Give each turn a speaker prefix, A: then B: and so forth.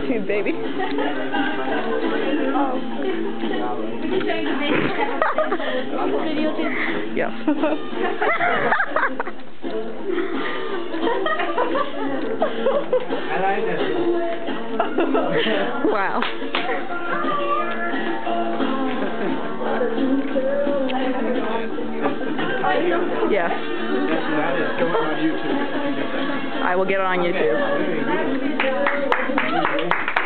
A: YouTube, baby. Yes. Wow. Yes. I will get it on YouTube.